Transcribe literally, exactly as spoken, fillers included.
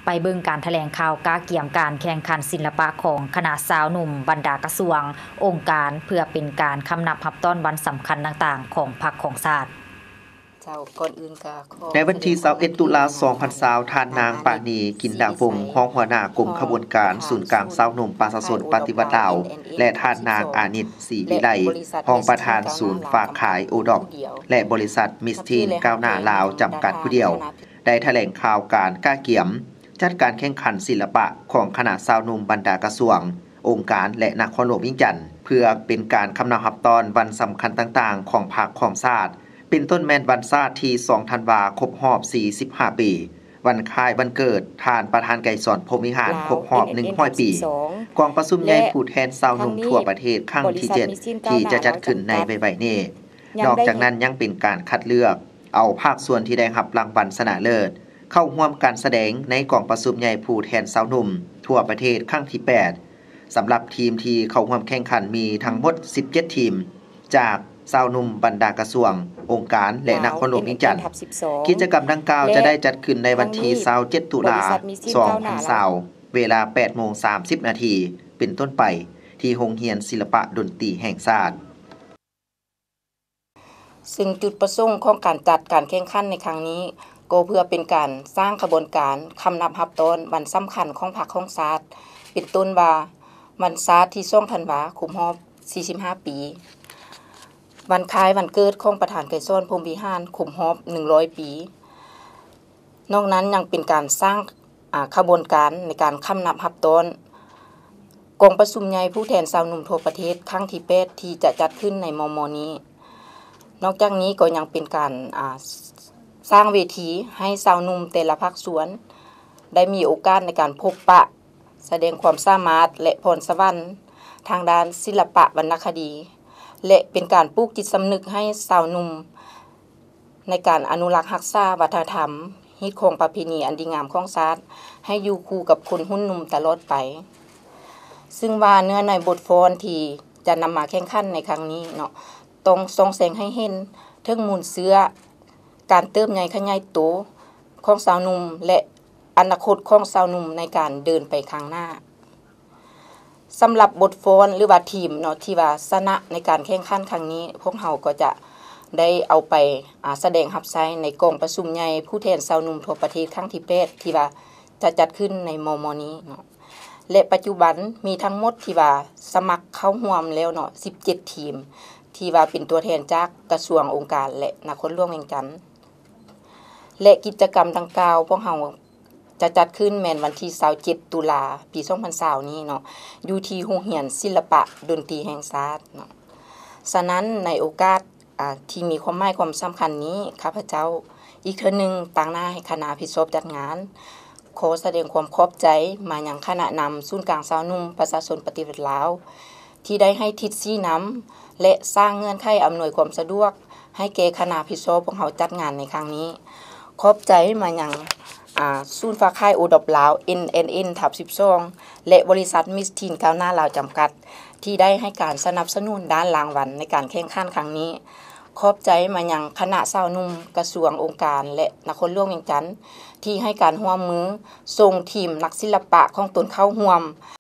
ไปเบิ่งการแถลงข่าวก้าเกี่ยมการแข่งขันศิลปะของคณะสาวหนุ่มบรรดากระทรวงองค์การเพื่อเป็นการคำนับรับต้อนวันสำคัญต่างๆของพรรคของชาติในวันที่ยี่สิบเอ็ดตุลาคมสองพันยี่สิบท่านนางปานีกินดาวงห้องหัวหน้ากลุ่มขบวนการศูนย์กลางสาวหนุ่มประชาชนปฏิวัติลาวและท่านนางอานิตศรีวิไลห้องประธานศูนย์ฝากขายโอดอกและบริษัทมิสทีนก้าวหน้าลาวจำกัดผู้เดียวได้แถลงข่าวการก้าเกี่ยมจัดการแข่งขันศิลปะของคณะสาวหนุ่มบรรดากระทรวงองค์การและนครหลวงวิงจันทน์เพื่อเป็นการคำนับรับตอนวันสำคัญต่างๆของพรรคของชาติเป็นต้นแม่นวันชาติที่สองธันวาคมครบรอบสี่สิบห้าปีวันคล้ายวันเกิดทานประธานไกรสอนพรหมวิหารครบรอบหนึ่งร้อยปีกองประชุมใหญ่ผู้แทนชาวหนุ่มทั่วประเทศครั้งที่เจ็ดที่จะจัดขึ้นในไวๆนี้นอกจากนั้นยังเป็นการคัดเลือกเอาภาคส่วนที่ได้รับรางวัลชนะเลิศเข้าร่วมการแสดงในกองประชุมใหญ่ผู้แทนชาวหนุ่มทั่วประเทศครั้งที่แปดสำหรับทีมที่เข้าร่วมแข่งขันมีทั้งหมดสิบเจ็ดทีมจากชาวหนุ่มบรรดากระทรวงองค์การและนครหลวงวิงจันทน์กิจกรรมดังกล่าวจะได้จัดขึ้นในวันที่ยี่สิบเจ็ดตุลาคมสองพันยี่สิบเวลา แปดโมงสามสิบนาทีเป็นต้นไปที่โรงเรียนศิลปะดนตรีแห่งชาติซึ่งจุดประสงค์ของการจัดการแข่งขันในครั้งนี้ก็เพื่อเป็นการสร้างขบวนการคำนับรับต้นวันสำคัญของพรรคของชาติเป็นต้นว่าวันชาติที่สองธันวาคมครบรอบสี่สิบห้าปีวันคล้ายวันเกิดของประธานไกรสอนพรหมวิหารครบรอบหนึ่งร้อยปีนอกนั้นยังเป็นการสร้างขบวนการในการคำนับรับต้นกองประชุมใหญ่ผู้แทนชาวหนุ่มทั่วประเทศครั้งที่แปดที่จะจัดขึ้นในมมนี้นอกจากนี้ก็ยังเป็นการสร้างเวทีให้ชาวหนุ่มแต่ละภาคส่วนได้มีโอกาสในการพบปะแสดงความสามารถและพรสวรรค์ทางด้านศิลปะวรรณคดีและเป็นการปลูกจิตสำนึกให้ชาวหนุ่มในการอนุรักษ์รักษาวัฒนธรรมฮิตของประเพณีอันดีงามของชาติให้อยู่คู่กับคนรุ่นหนุ่มตลอดไปซึ่งว่าเนื้อในบทฟ้อนที่จะนำมาแข่งขันในครั้งนี้เนาะต้องส่องแสงให้เห็นถึงมูลเสื้อการเติบใหญ่ขยายโตของชาวหนุ่มและอนาคตของชาวหนุ่มในการเดินไปข้างหน้าสำหรับบทฟ้อนหรือว่าทีมเนาะที่ว่าชนะในการแข่งขันครั้งนี้พวกเราก็จะได้เอาไปแสดงรับใช้ในกองประชุมใหญ่ผู้แทนชาวหนุ่มทั่วประเทศครั้งที่แปดที่ว่าจะจัดขึ้นในมมนี้เนาะและปัจจุบันมีทั้งหมดที่ว่าสมัครเข้าร่วมแล้วเนาะสิบเจ็ดทีมที่ว่าเป็นตัวแทนจากกระทรวงองค์การและนครหลวงเวียงจันทน์และกิจกรรมดังกล่าวพวกเราจะจัดขึ้นแม่นวันที่ยี่สิบเจ็ดตุลาคมปีสองพันยี่สิบนี้เนาะอยู่ที่โรงเรียนศิลปะดนตรีแห่งชาติเนาะฉะนั้นในโอกาสอ่าที่มีความหมายความสำคัญนี้ข้าพเจ้าอีกเทื่อนึงตั้งหน้าให้คณะพิศพจัดงานขอแสดงความขอบใจมายังคณะนำศูนย์กลางสาวหนุ่มประชาชนปฏิวัติลาวที่ได้ให้ทิศชี้นำและสร้างเงื่อนไขอำนวยความสะดวกให้แก่คณะพิศพของเราจัดงานในครั้งนี้ขอบใจมายังอ่าศูนย์ฝากขายโอดอบลาว เอ็น เอ็น เอ็น ทับสิบสองและบริษัทมิสทีนก้าวหน้าลาวจำกัดที่ได้ให้การสนับสนุนด้านรางวัลในการแข่งขันครั้งนี้ขอบใจมายังคณะสาวหนุ่มกระทรวงองค์การและนครหลวงเวียงจันทน์ที่ให้การร่วมมือส่งทีมนักศิลปะของตนเข้าร่วม